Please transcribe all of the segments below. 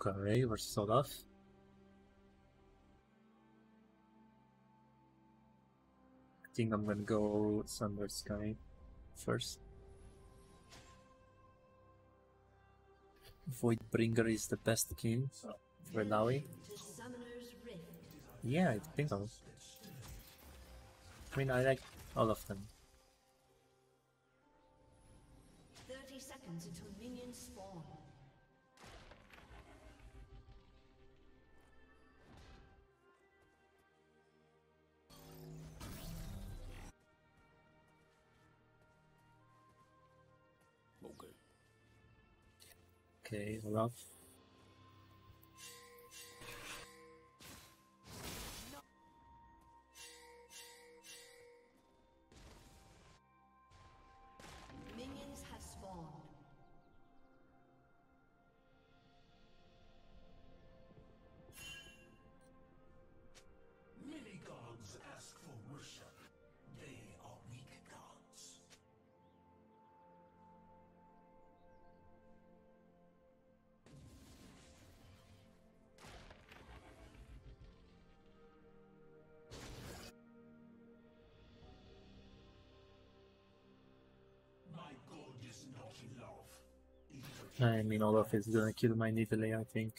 Okay, versus Olaf. I think I'm gonna go Thunder Sky first. Voidbringer is the best king for Illaoi. Yeah, I think so. I mean, I like all of them. 30 seconds until minions spawn. Okay, Olaf. Minions have spawned. Many gods ask for worship. They are weak gods. My god is not love. I mean, Olaf is gonna kill my Nidalee, I think.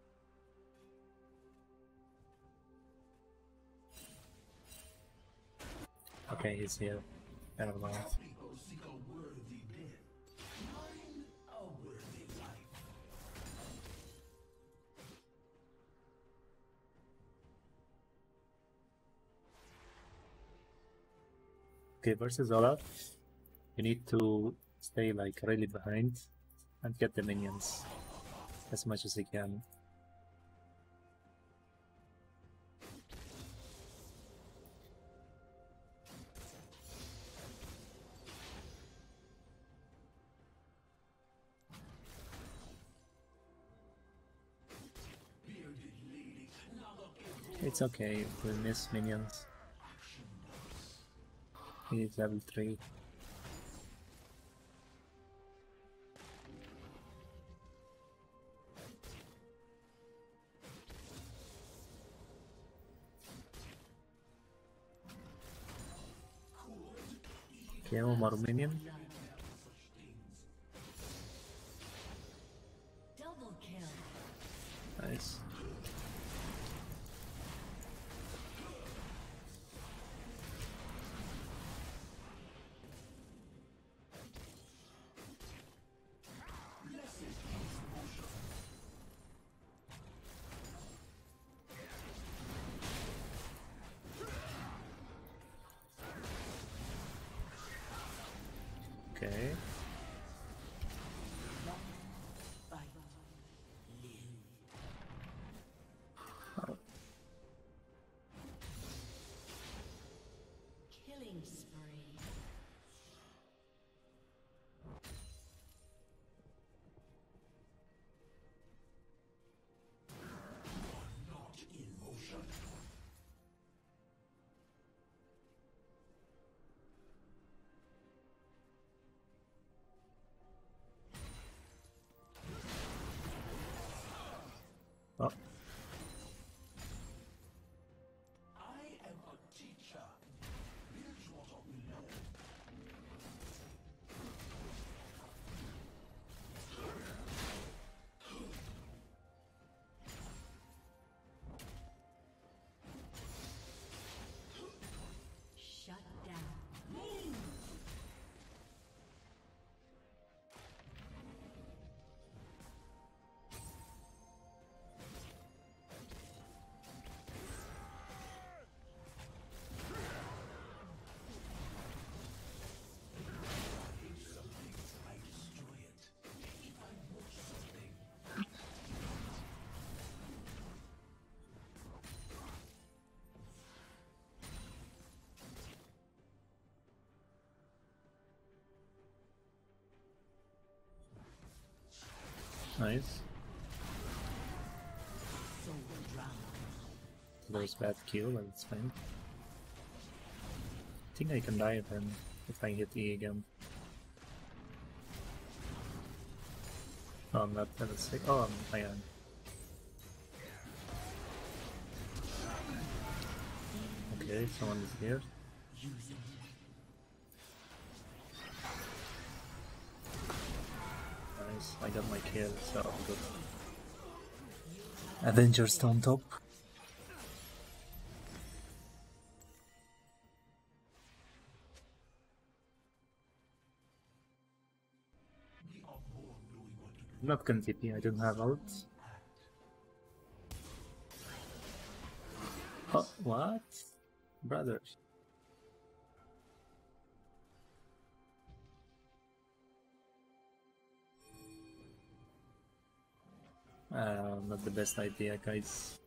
Okay, he's here. Never mind. People seek a worthy death. Mine a worthy life. Okay, versus Olaf, you need to stay like really behind and get the minions as much as you can. It's okay if we miss minions. He's level 3. Okay, one more minion. Double kill. Nice. Okay. Killing spree. Not in motion. Oh, I am a teacher. Here's what I will learn. Shut down. I destroy it. If I want something, nice. That was bad kill, but it's fine. I think I can die then if I hit E again. Oh, I'm not level 6. Oh, I am. Okay, someone is here. Nice, I got my kill, so good. Avengers on top. I'm not gonna TP, I don't have ult. Oh, what? Brother. Not the best idea, guys.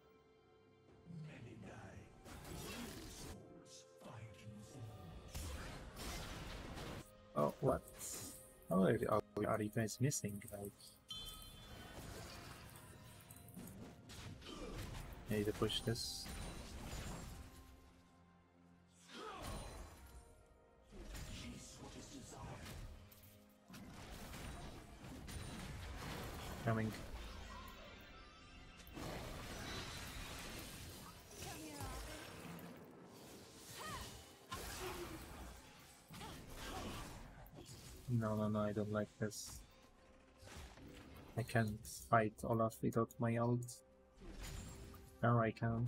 Oh, what? Oh, are you guys missing? Like, I need to push this. Coming. No, I don't like this. I can't fight Olaf without my ult. Now I can.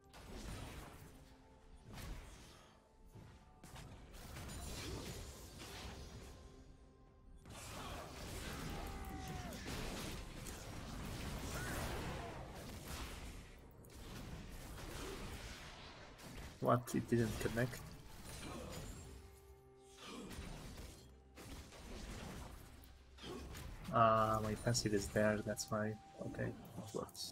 What? It didn't connect? My passive is there, that's why. Okay, it works.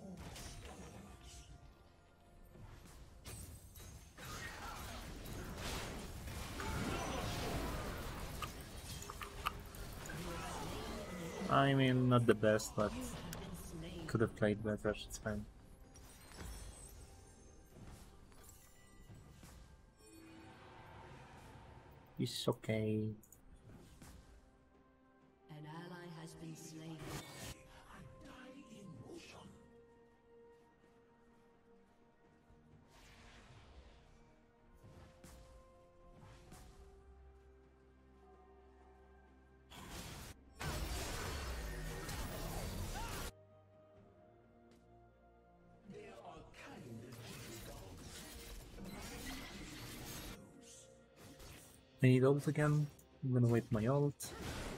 I mean, not the best, but could have played better, it's fine. It's okay. An ally has been slain. I need ult again. I'm gonna wait my ult.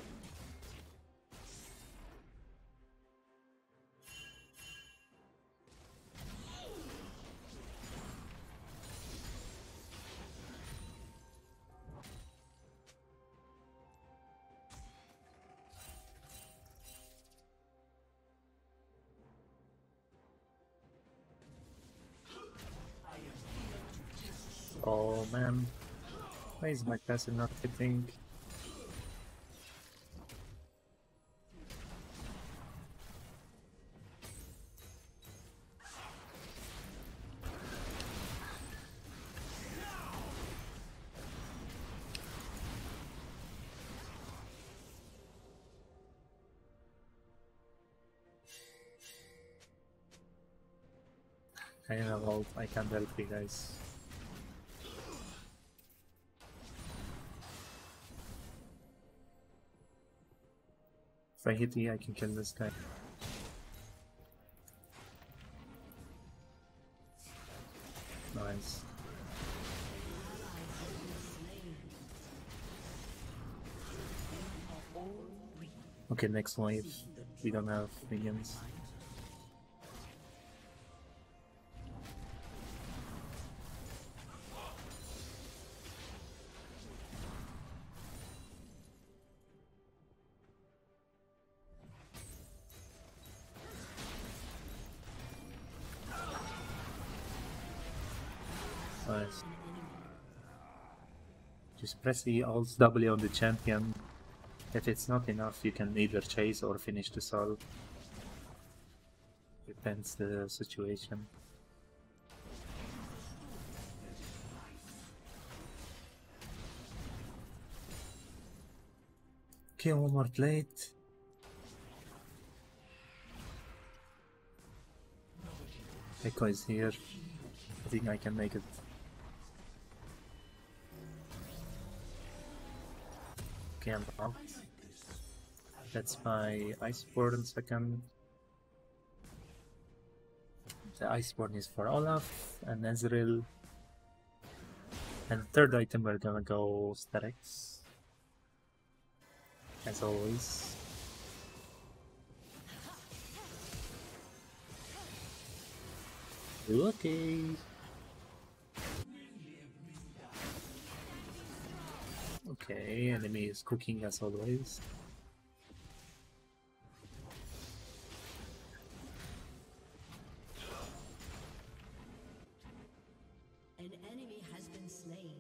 Oh man, why is my passive not hitting? I don't have ult, I can't help you guys. If I hit E, I can kill this guy. Nice. Okay, next wave. We don't have minions. Nice. Just press the Alt W on the champion. If it's not enough, you can either chase or finish the soul. Depends the situation. Okay, one more plate. Echo is here. I think I can make it. Okay, I'm out. That's my Iceborne second. The Iceborne is for Olaf and Ezreal. And third item we're gonna go Starex. As always. Okay. Okay, enemy is cooking as always. An enemy has been slain.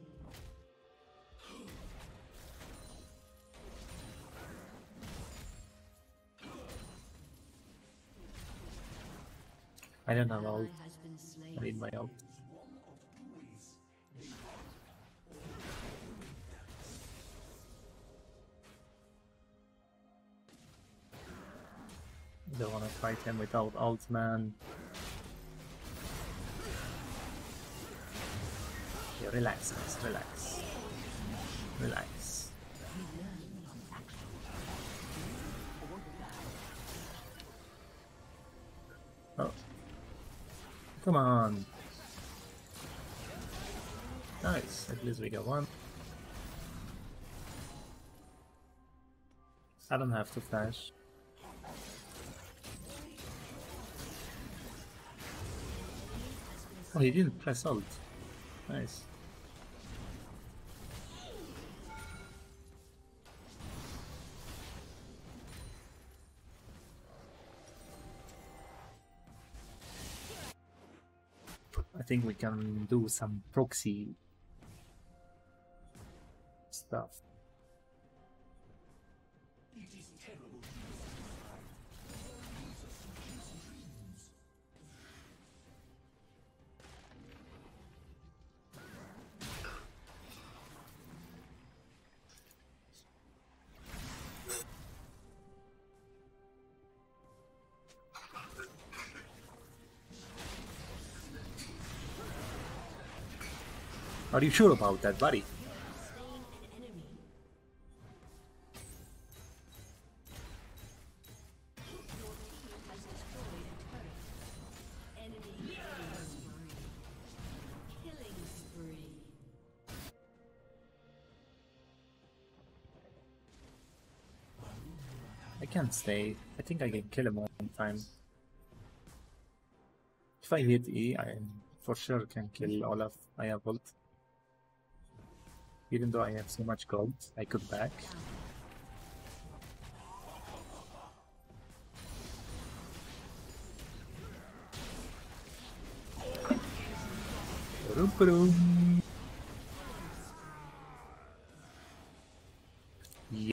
I don't have ult. Has been slain. I need my ult. Don't wanna fight him without ult, man. Yeah, relax, guys, relax. Relax. Oh. Come on. Nice, at least we got one. I don't have to flash. Oh, he didn't press ult. Nice. I think we can do some proxy stuff. Are you sure about that, buddy? Slain an enemy. Your team has destroyed a turret. Enemy killing spree. Killing spree. I can't stay. I think I can kill him one time. If I hit E, I for sure can kill Olaf. I have ult. Even though I have so much gold, I could back. Yeah.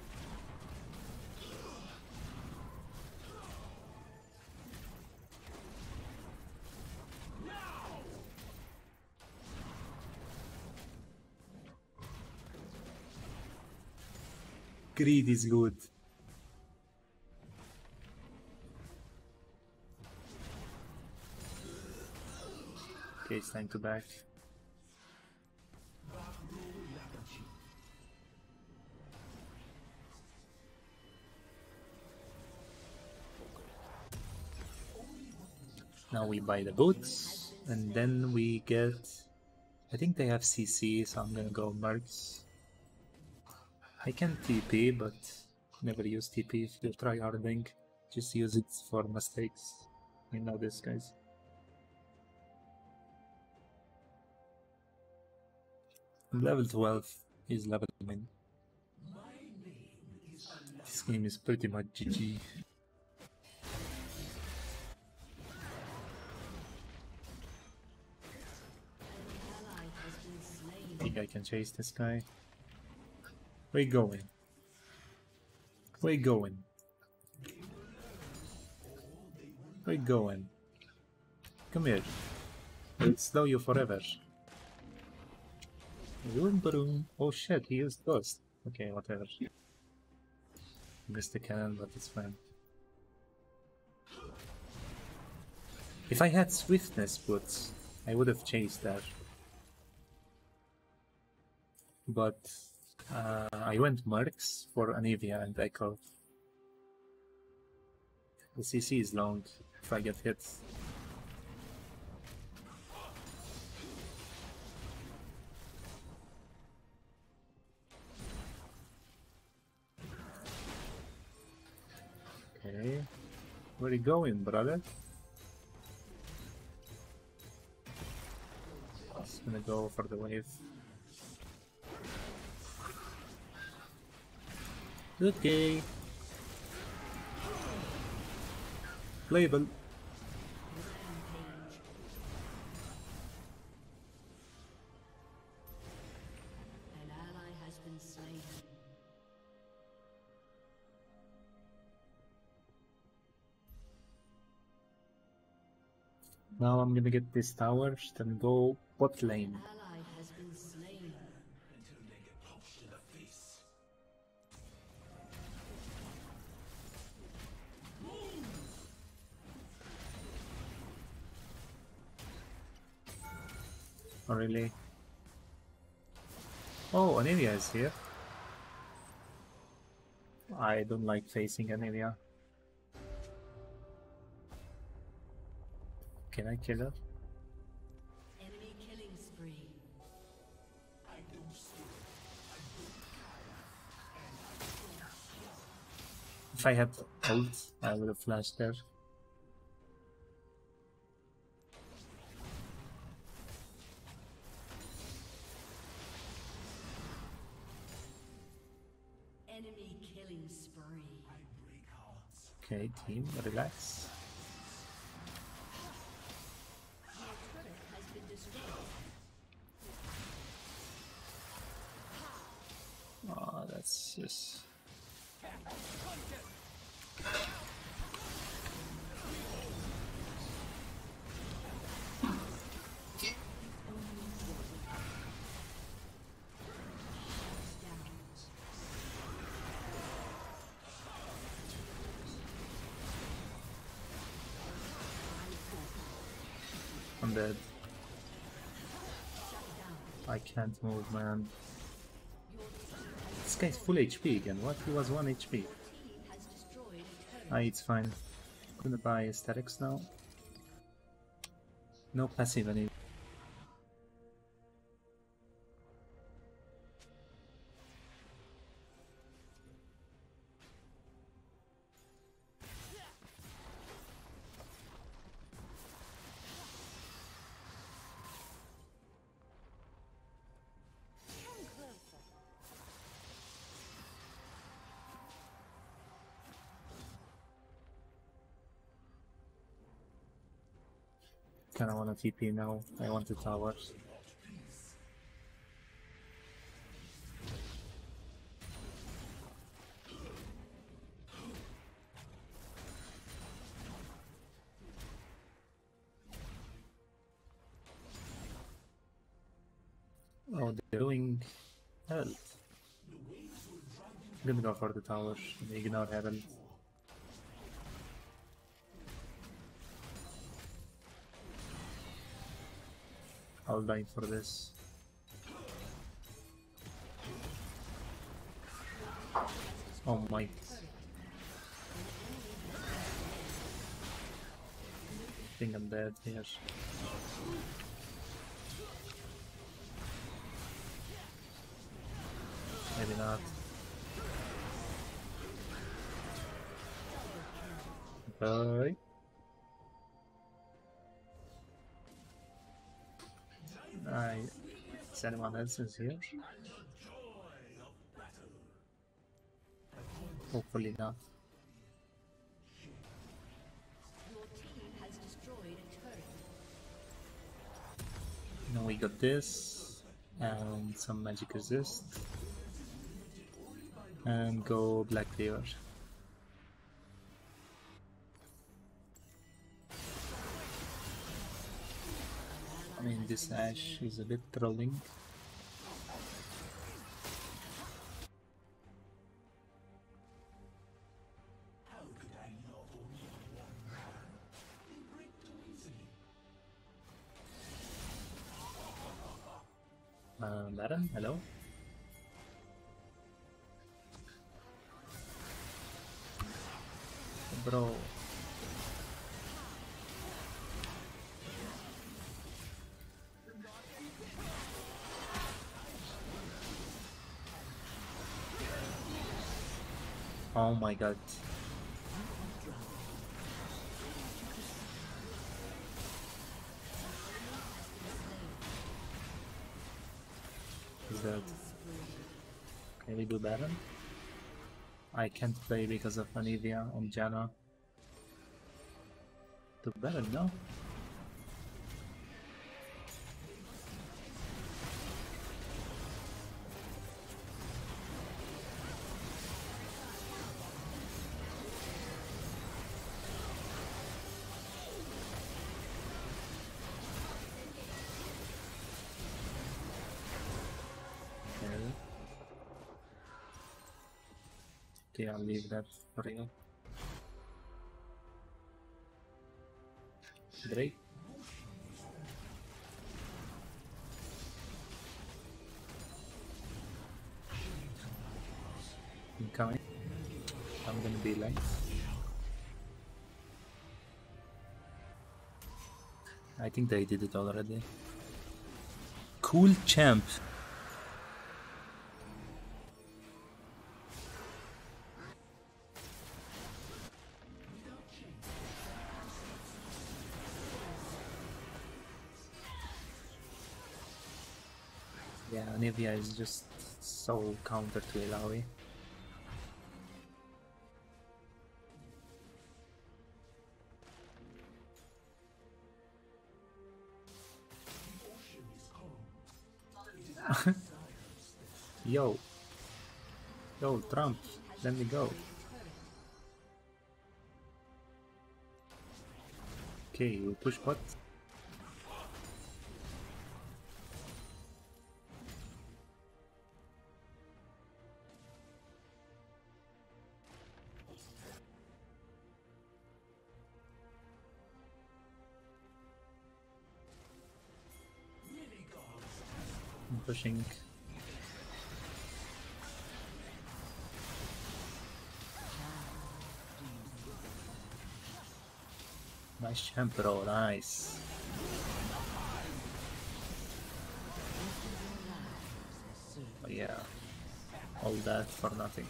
Greed is good. Okay, it's time to back. Now we buy the boots, and then we get... I think they have CC, so I'm gonna go Mercs. I can TP, but never use TP if you're tryharding. Just use it for mistakes. You know this, guys. Level 12 is level 9. This game is pretty much GG. I think I can chase this guy. Where you going? Where you going? Where you going? Come here. I'll slow you forever. Oh shit, he used Ghost. Okay, whatever. Missed the cannon, but it's fine. If I had Swiftness boots, I would have chased that. But I went Mercs for Anivia and Echo. The CC is long if I get hit. Okay. Where you going, brother? Just gonna go for the wave. Okay. Playable. An ally has been slain. Now I'm gonna get this tower, then go bot lane. Ally has been slain. until they get punched in the face. Oh, really? Oh, Anivia is here. I don't like facing Anivia. Can I kill her? Enemy killing spree. I don't steal. If I had ult, I would have flashed there. Enemy killing spree. I break hearts. Okay, team, relax. Your turret has been destroyed. Oh, that's just... I'm dead. I can't move, man. This guy's full HP again. What? He was 1 HP. Team has destroyed a turret. Ah, it's fine. I'm gonna buy aesthetics now. No passive any. Kinda wanna TP now. I want the towers. Oh, they're doing Herald. I'm gonna go for the tower. Ignore Herald. I'll die for this. Oh my. I think I'm dead here. Maybe not. Bye. Is anyone else is here? Hopefully not. Your team has destroyed a turret. Now we got this and some magic resist and go Black Cleaver. I mean, this Ash is a bit trolling. How could I love only one man? They break too easily. Baron, hello? bro. Oh my god. Is that... Can we do Baron? I can't play because of Anivia and Janna. Do Baron, no? Okay, I'll leave that for you. Drake? I'm coming. I'm gonna be late. I think they did it already. Cool champ. Yeah, Anivia is just so counter to Illaoi. Yo, Trump, let me go. Okay, we push bot. I'm pushing. Nice champ, bro, nice. Oh, yeah, all that for nothing.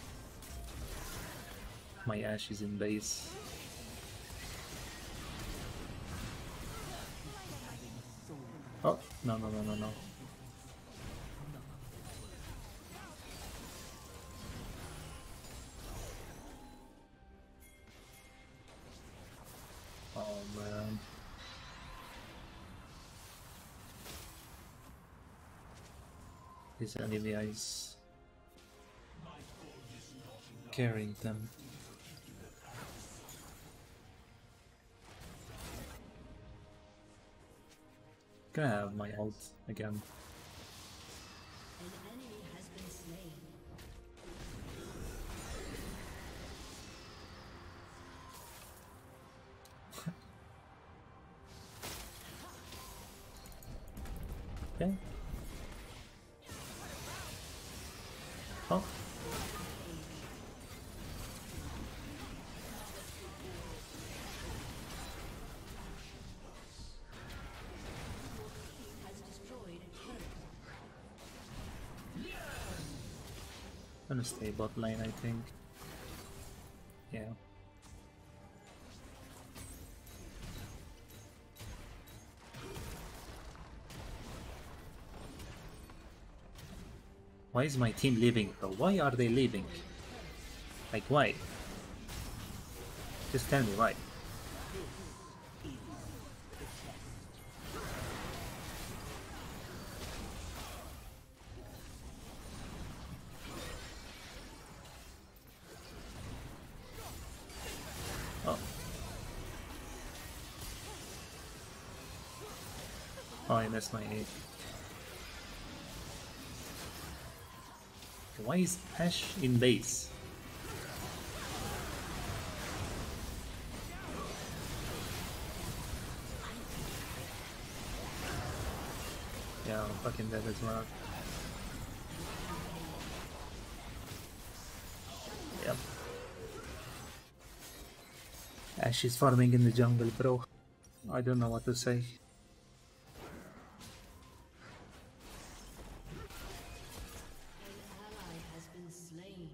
My Ashe is in base. Oh, no. Oh man. This Anivia is carrying them. Gonna have my ult again. An enemy has been slain. Okay. Oh. Has destroyed a turret. Gonna stay bot lane, I think. Yeah. Why is my team leaving, bro? Why are they leaving? Like, why? Just tell me why. Oh. Oh, I missed my 8. Why is Ashe in base? Yeah, I'm fucking dead as well. Yep. She's farming in the jungle, bro. I don't know what to say. Ally has been slain.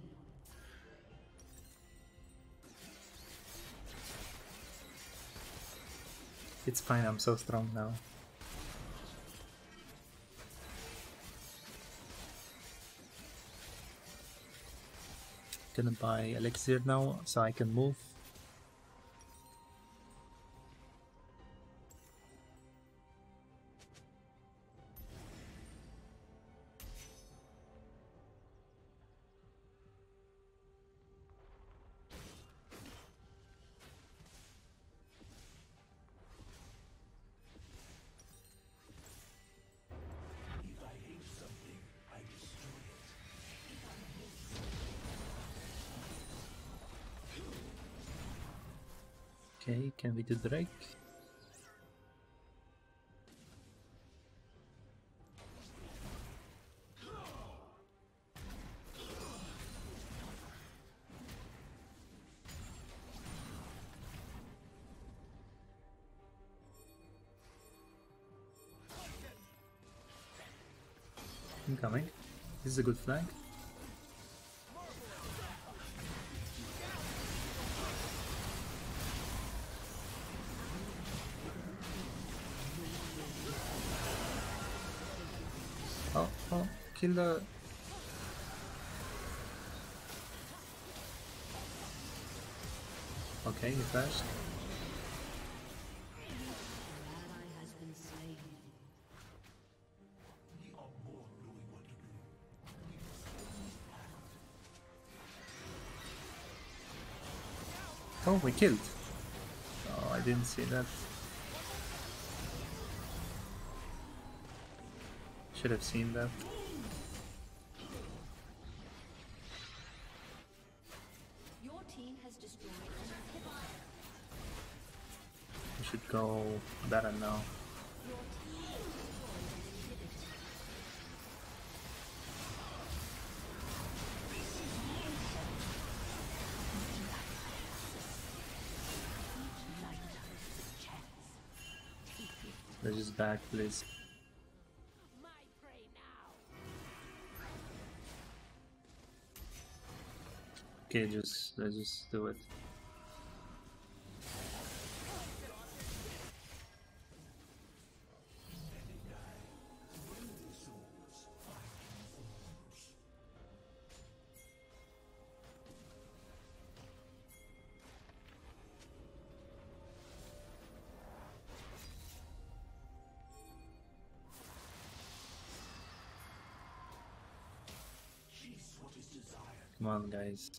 It's fine, I'm so strong now. Gonna buy elixir now so I can move. If I hate something, I destroy it. Okay, can we do Drake? Incoming. This is a good flag. Oh, kill the... Okay, he flashed. Ally has been slain. We are more knowing what to do. Oh, we killed. Oh, I didn't see that. Should have seen that. Your team has destroyed an inhibitor. We should go better now. Your team has destroyed an inhibitor. Let's just back, please. My prey now. Okay, let's just do it. Chase what is desired. Come on, guys.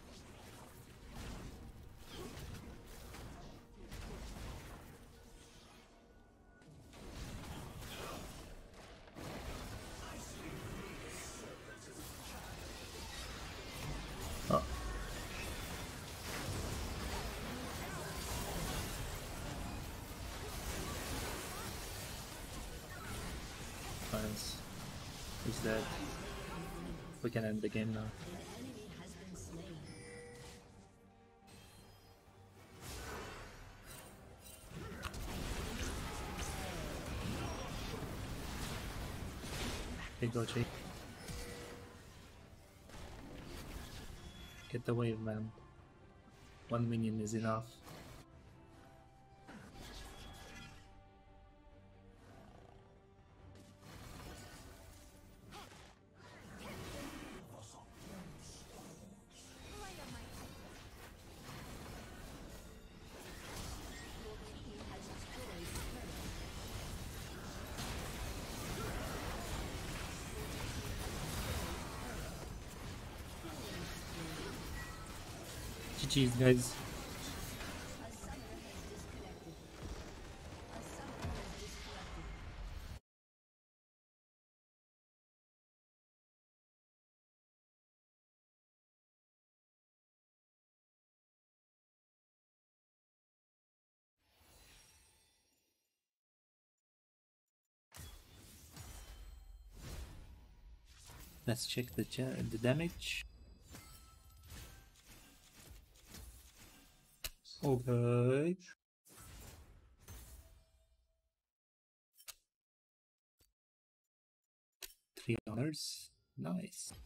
Oh. Nice. He's dead. We can end the game now. An enemy has been slain. Okay, go Jake. Get the wave, man. 1 minion is enough. Your team has destroyed a turret. GG's, guys. A summoner has disconnected. A summoner has disconnected. Let's check the damage. Okay. Three honors. Nice.